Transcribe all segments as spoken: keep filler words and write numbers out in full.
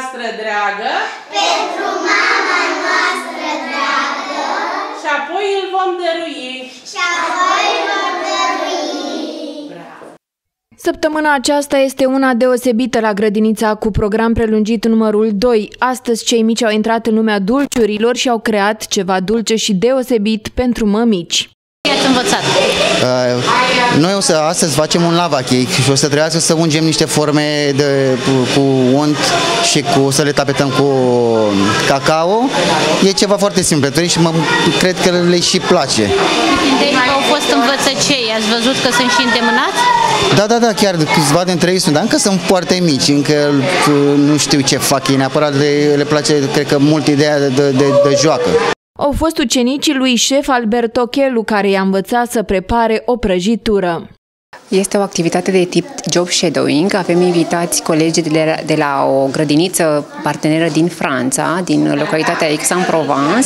noastră dragă, pentru mama noastră dragă, și apoi îl vom dărui. Și apoi îl vom dărui. Bravo. Săptămâna aceasta este una deosebită la grădinița cu program prelungit numărul doi. Astăzi cei mici au intrat în lumea dulciurilor și au creat ceva dulce și deosebit pentru mămici. Ce ați învățat? Uh, noi o să astăzi facem un lava cake și o să trebuiască să ungem niște forme de, cu unt și cu, o să le tapetăm cu cacao. E ceva foarte simplu și mă, cred că le și place. Deci au fost învățăcei, ați văzut că sunt și îndemânați? Da, da, da, chiar câțiva dintre ei sunt, dar încă sunt foarte mici, încă nu știu ce fac ei, neapărat le, le place, cred că mult ideea de, de, de, de joacă. Au fost ucenicii lui șef Alberto Chelu care i-a învățat să prepare o prăjitură. Este o activitate de tip job shadowing. Avem invitați colegi de la, de la o grădiniță parteneră din Franța, din localitatea Aix-en-Provence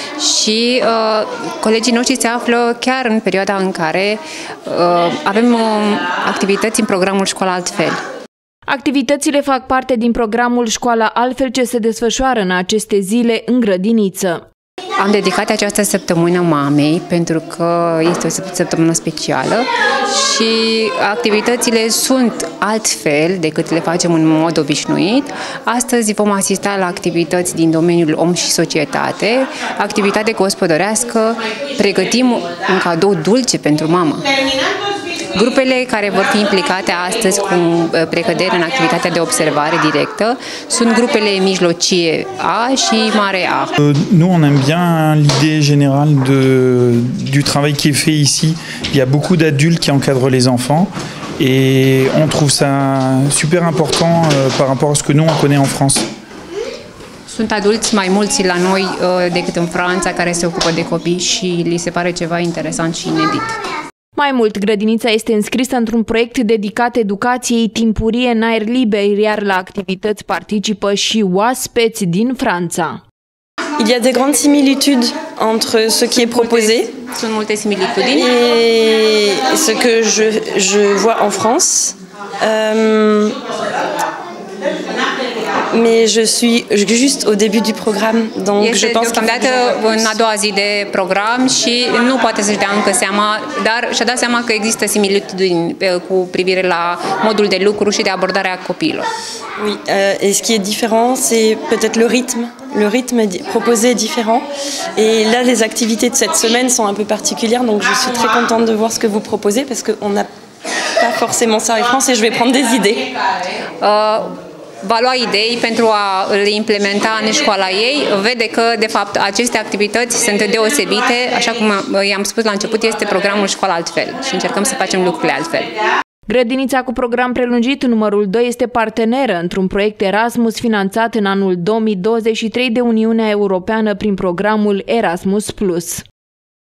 și uh, colegii noștri se află chiar în perioada în care uh, avem uh, activități în programul Școala Altfel. Activitățile fac parte din programul Școala Altfel ce se desfășoară în aceste zile în grădiniță. Am dedicat această săptămână mamei pentru că este o săptămână specială și activitățile sunt altfel decât le facem în mod obișnuit. Astăzi vom asista la activități din domeniul om și societate, activitate gospodărească, pregătim un cadou dulce pentru mamă. Grupele care vor fi implicate astăzi cu precădere în activitatea de observare directă sunt grupele mijlocie A și mare A. Nous, on aime bien l'idée générale de, du travail qui est fait ici. Il y a beaucoup d'adultes qui encadrent les enfants et on trouve ça super important par rapport à ce que nous, on connaît en France. Sunt adulți mai mulți la noi decât în Franța care se ocupă de copii și li se pare ceva interesant și inedit. Mai mult, grădinița este înscrisă într-un proiect dedicat educației timpurie în aer liber, iar la activități participă și oaspeți din Franța. Il y a de grandes similitudes entre ce qui est proposé Sunt multe similitudini et ce que je, je vois en France. Euh, mais je suis juste au début du programme, donc este je pense deocamdată în a doua zi de program și nu poate să-și dea încă seama, dar și-a dat seama că există similitudini cu privire la modul de lucru și de abordare a copiilor. Oui, euh, et ce qui est différent, c'est peut-être le rythme. Le rythme proposé est différent. Et là, les activités de cette semaine sont un peu particulières, donc je suis très contente de voir ce que vous proposez, parce qu'on n'a pas forcément ça en France, et je vais prendre des idées. Uh, va lua idei pentru a le implementa în școala ei, vede că, de fapt, aceste activități sunt deosebite, așa cum i-am spus la început, este programul Școala Altfel și încercăm să facem lucrurile altfel. Grădinița cu program prelungit numărul doi este parteneră într-un proiect Erasmus finanțat în anul două mii douăzeci și trei de Uniunea Europeană prin programul Erasmus plus.